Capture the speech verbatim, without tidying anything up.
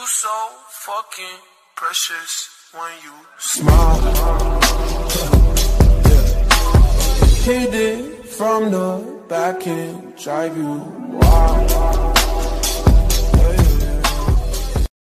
so fucking precious when you smile. Hit it from the back and drive you wild.